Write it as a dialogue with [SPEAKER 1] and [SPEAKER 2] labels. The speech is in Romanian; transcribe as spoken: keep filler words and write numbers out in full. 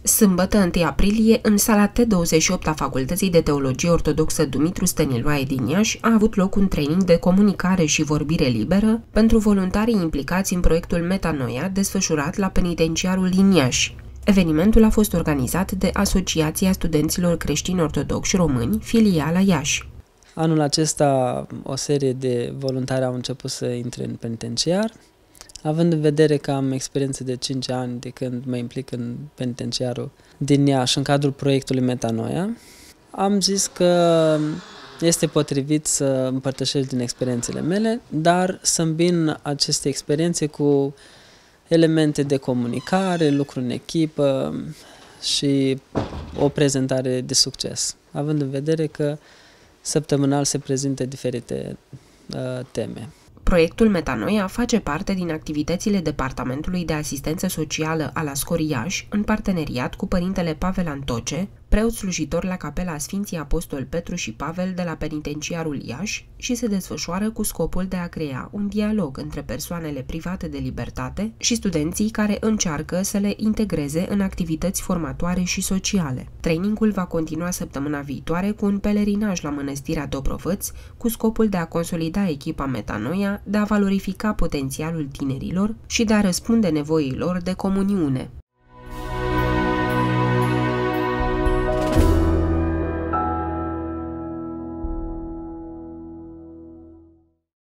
[SPEAKER 1] Sâmbătă, întâi aprilie, în sala T douăzeci și opt a Facultății de Teologie Ortodoxă Dumitru Stăniloae din Iași a avut loc un training de comunicare și vorbire liberă pentru voluntarii implicați în proiectul Metanoia, desfășurat la penitenciarul din Iași. Evenimentul a fost organizat de Asociația Studenților Creștini Ortodoxi Români, filiala Iași.
[SPEAKER 2] Anul acesta o serie de voluntari au început să intre în penitenciar. Având în vedere că am experiență de cinci ani de când mă implic în penitenciarul din Iași în cadrul proiectului Metanoia, am zis că este potrivit să împărtășesc din experiențele mele, dar să îmbin aceste experiențe cu elemente de comunicare, lucru în echipă și o prezentare de succes, având în vedere că săptămânal se prezintă diferite uh, teme.
[SPEAKER 1] Proiectul Metanoia face parte din activitățile Departamentului de Asistență Socială al Ascori Iași, în parteneriat cu părintele Pavel Antoce, preot slujitor la capela Sfinții Apostoli Petru și Pavel de la penitenciarul Iași, și se desfășoară cu scopul de a crea un dialog între persoanele private de libertate și studenții care încearcă să le integreze în activități formatoare și sociale. Trainingul va continua săptămâna viitoare cu un pelerinaj la Mănăstirea Dobrovăț, cu scopul de a consolida echipa Metanoia, de a valorifica potențialul tinerilor și de a răspunde nevoilor de comuniune.